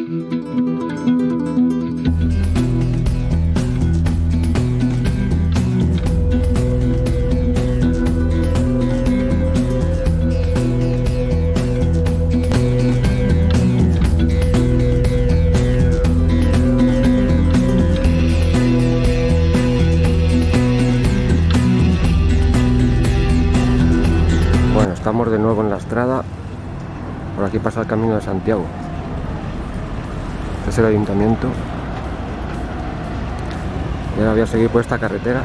Estamos de nuevo en la Estrada. Por aquí pasa el Camino de Santiago. Este es el ayuntamiento. Y ahora voy a seguir por esta carretera.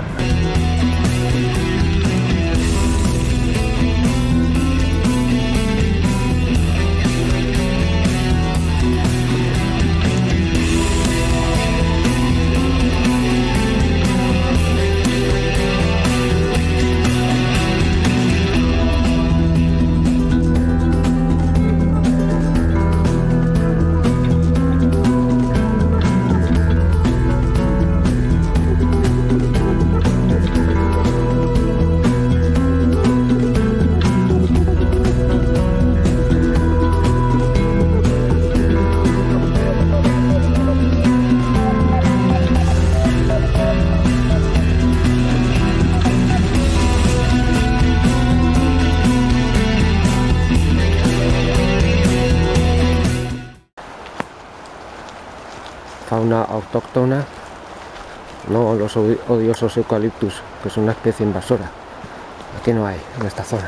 Fauna autóctona, no los odiosos eucaliptus, que son una especie invasora. Aquí no hay, en esta zona.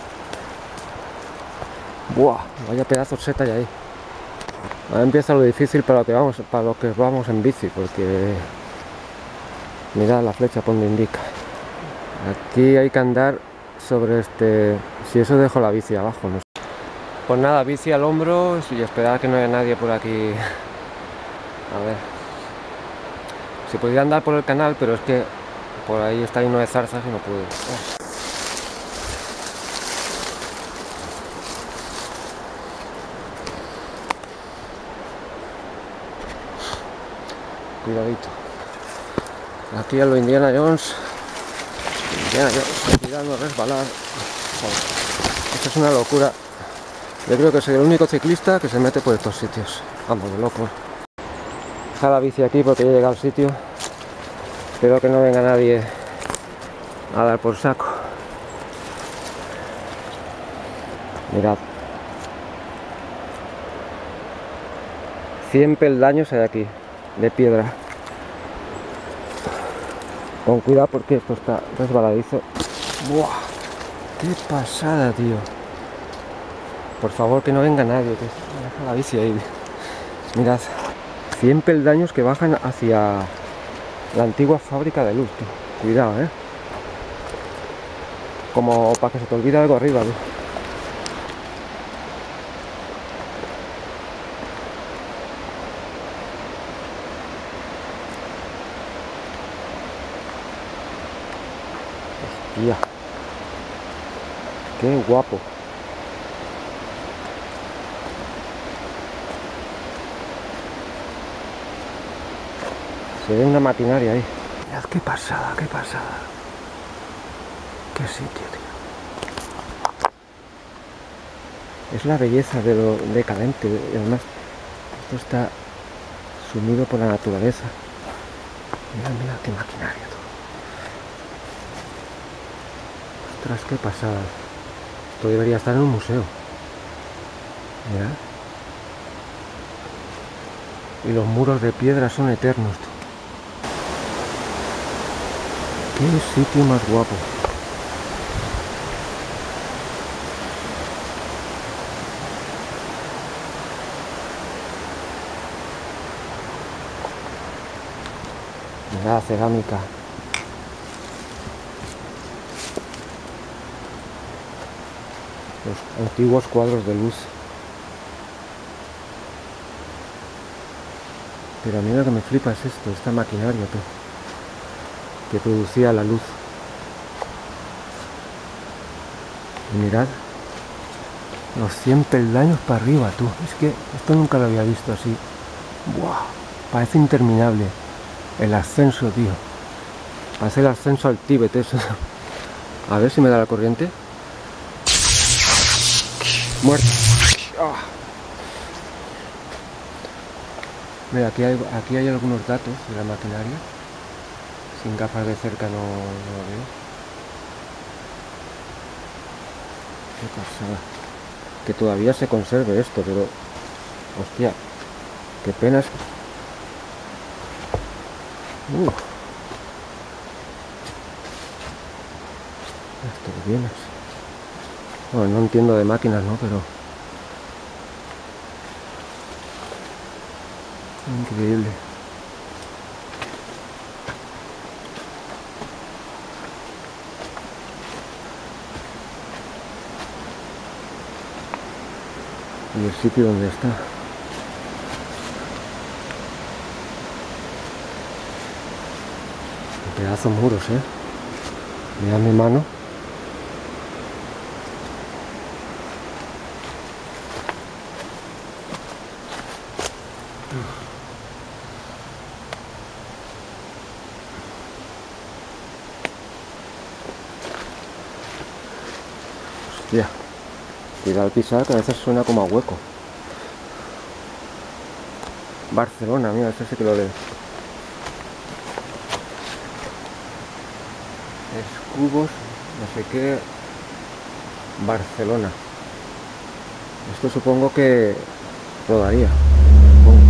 ¡Buah! Vaya pedazo de seta hay ahí. Ahora empieza lo difícil para lo que vamos en bici, porque mirad la flecha por donde indica. Aquí hay que andar sobre si eso dejo la bici abajo, no sé. Pues nada, bici al hombro y esperar que no haya nadie por aquí. A ver, si podía andar por el canal, pero es que por ahí está lleno de zarzas y no puedo. Cuidadito. Aquí a lo Indiana Jones. Cuidado, resbalar. Esto es una locura. Yo creo que soy el único ciclista que se mete por estos sitios. Vamos, de loco. Deja la bici aquí porque ya he llegado al sitio. Espero que no venga nadie a dar por saco. Mirad. 100 peldaños hay aquí, de piedra. Con cuidado porque esto está resbaladizo. ¡Buah! ¡Qué pasada, tío! Por favor, que no venga nadie. Deja la bici ahí. Mirad. 100 peldaños que bajan hacia la antigua fábrica de luz, tío. Cuidado, como para que se te olvide algo arriba, tío. Hostia. Qué guapo. Se ve una maquinaria ahí. Mirad qué pasada, qué pasada. Qué sitio, tío. Es la belleza de lo decadente. Y además, esto está sumido por la naturaleza. Mirad, mirad qué maquinaria, todo. Ostras, qué pasada. Esto debería estar en un museo. Mirad. Y los muros de piedra son eternos, tío. ¡Qué sitio más guapo! Mirad, cerámica. Los antiguos cuadros de luz. Pero a mí lo que me flipa es esto, esta maquinaria, tío, que producía la luz. Y mirad, los 100 peldaños para arriba, tú. Es que esto nunca lo había visto así. ¡Buah! Parece interminable el ascenso, tío. Parece el ascenso al Tíbet, eso. A ver si me da la corriente. Muerto. Mira, aquí hay algunos datos de la maquinaria. Sin gafas de cerca no lo veo. Qué pasada. Que todavía se conserve esto, pero... Hostia. Qué penas. Las turbinas. Bueno, no entiendo de máquinas, ¿no? Pero... Increíble. Y el sitio donde está. Pedazos muros, Mira mi mano. Hostia. Cuidado al pisar, que a veces suena como a hueco. Barcelona, mira, ese sí que lo leo. Escubos, no sé qué. Barcelona. Esto supongo que rodaría. Supongo.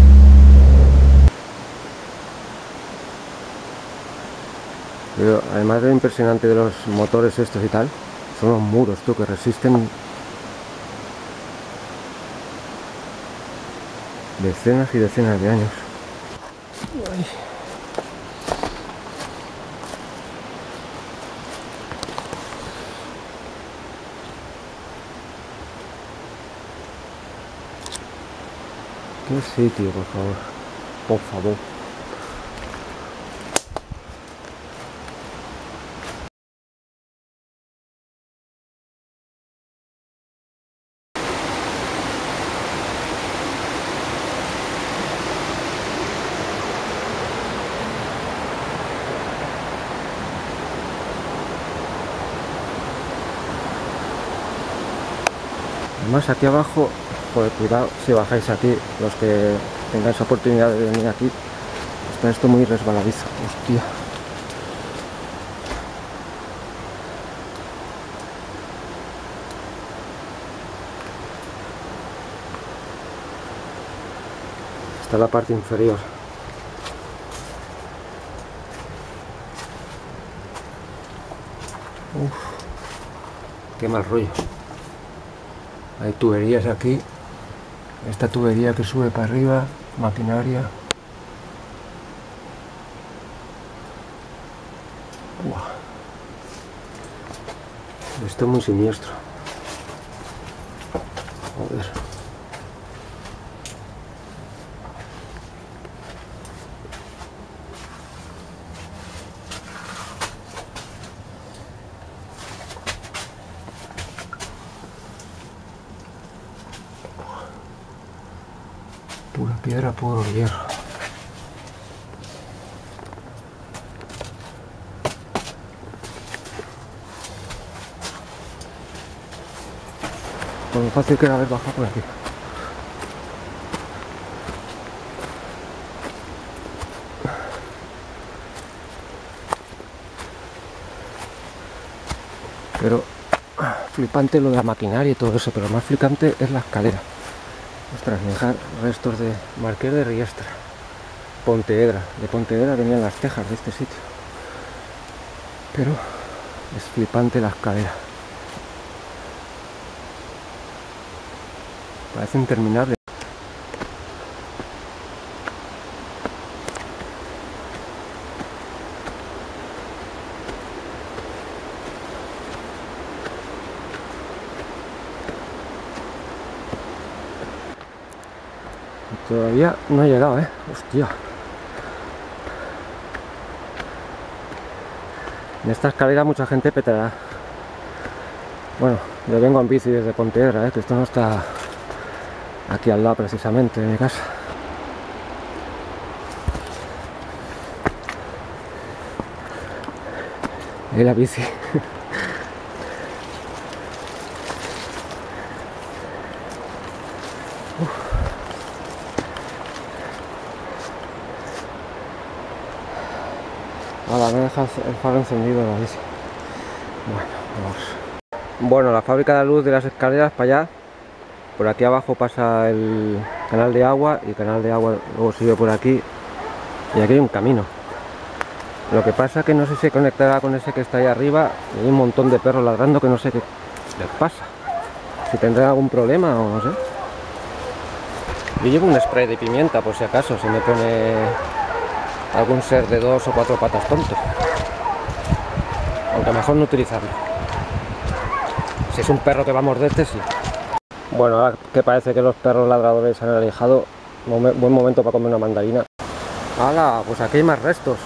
Pero además de lo impresionante de los motores estos y tal, son los muros, tú, que resisten decenas y decenas de años. Ay. Qué sitio, por favor. Por favor. Además aquí abajo, joder, cuidado si bajáis aquí, los que tengáis oportunidad de venir aquí, está esto muy resbaladizo. Hostia. Está la parte inferior. Uf, qué mal rollo. Hay tuberías aquí. Esta tubería que sube para arriba, maquinaria. Buah. Esto es muy siniestro. Joder. Pura piedra, puro hierro. Por lo fácil que era haber bajado por aquí. Pero flipante lo de la maquinaria y todo eso, pero más flipante es la escalera. Ostras, dejar restos de Marqués de Riestra, Pontevedra. De Pontevedra venían las tejas de este sitio. Pero es flipante la escalera. Parece interminable. Todavía no he llegado, hostia. En esta escalera mucha gente petará. Bueno, yo vengo en bici desde Pontevedra, que esto no está aquí al lado precisamente de mi casa. Y la bici. Ahora me deja el faro encendido la bici. Bueno, vamos. Bueno, la fábrica de luz de las escaleras para allá. Por aquí abajo pasa el canal de agua y el canal de agua luego sigue por aquí. Y aquí hay un camino. Lo que pasa es que no sé si se conectará con ese que está ahí arriba. Y hay un montón de perros ladrando que no sé qué les pasa. Si tendrán algún problema o no sé. Yo llevo un spray de pimienta por si acaso, si me pone algún ser de 2 o 4 patas tonto. Aunque mejor no utilizarlo. Si es un perro que va a morderte, sí. Bueno, ahora que parece que los perros ladradores se han alejado, buen momento para comer una mandarina. ¡Hala! Pues aquí hay más restos.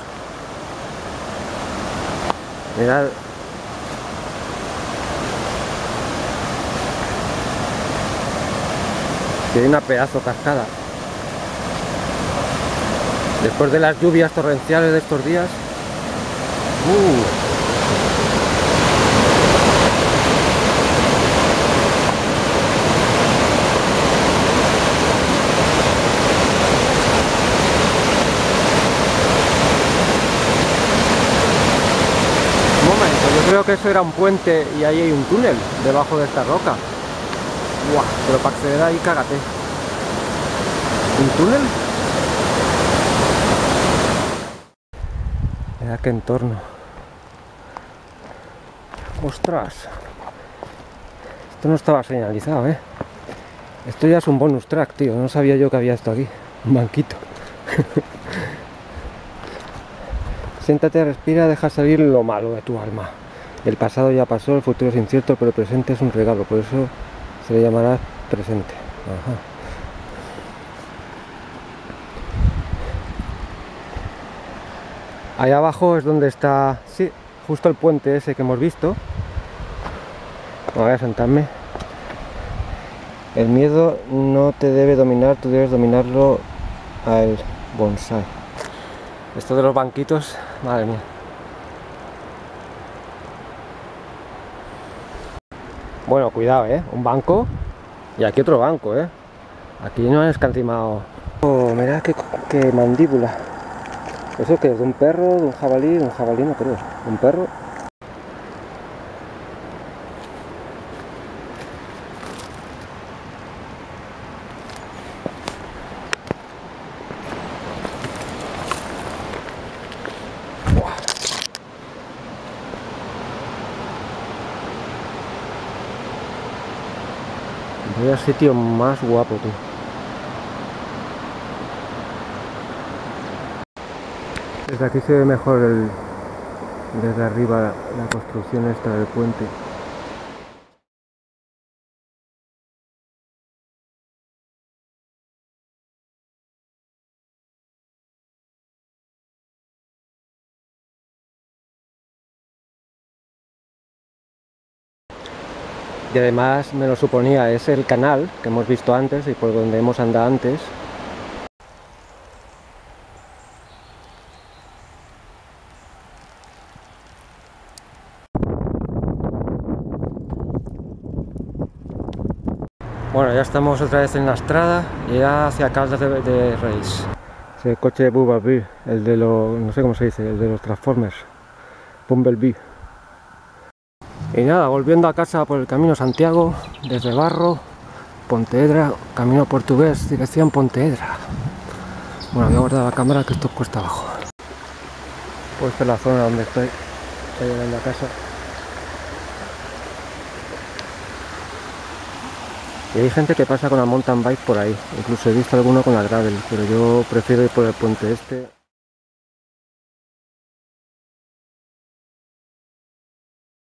Mirad. Que hay una pedazo cascada. Después de las lluvias torrenciales de estos días. Un momento, yo creo que eso era un puente y ahí hay un túnel debajo de esta roca. ¡Buah! Pero para acceder ahí, cágate. ¿Un túnel? Mira qué entorno. ¡Ostras! Esto no estaba señalizado, ¿eh? Esto ya es un bonus track, tío. No sabía yo que había esto aquí. Un banquito. Siéntate, respira, deja salir lo malo de tu alma. El pasado ya pasó, el futuro es incierto, pero el presente es un regalo. Por eso se le llamará presente. Ajá. Ahí abajo es donde está, sí, justo el puente ese que hemos visto. Voy a sentarme. El miedo no te debe dominar, tú debes dominarlo al bonsai. Esto de los banquitos, madre mía. Bueno, cuidado, un banco y aquí otro banco, Aquí no han escatimado. Oh, mirad qué mandíbula. ¿Eso qué es? ¿De un perro? ¿De un jabalí? ¿De un jabalí? No creo. ¿Un perro? Vaya sitio más guapo, tú. Desde aquí se ve mejor desde arriba la construcción esta del puente. Y además me lo suponía, es el canal que hemos visto antes y por donde hemos andado antes. Bueno, ya estamos otra vez en la estrada y ya hacia Caldas de Reis. Es el coche de Bumblebee, el de los, no sé cómo se dice, el de los Transformers. Bumblebee. Y nada, volviendo a casa por el camino Santiago, desde Barro, Pontevedra, camino portugués, dirección Pontevedra. Bueno, voy a guardar la cámara que esto cuesta abajo. Pues esta es la zona donde estoy llegando a casa. Y hay gente que pasa con la mountain bike por ahí, incluso he visto alguno con la gravel, pero yo prefiero ir por el puente este.